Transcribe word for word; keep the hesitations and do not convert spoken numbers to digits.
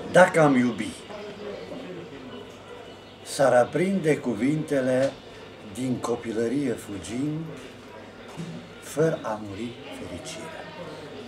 Dacă am iubi, s-ar aprinde cuvintele din copilărie fugind, fără a muri fericirea.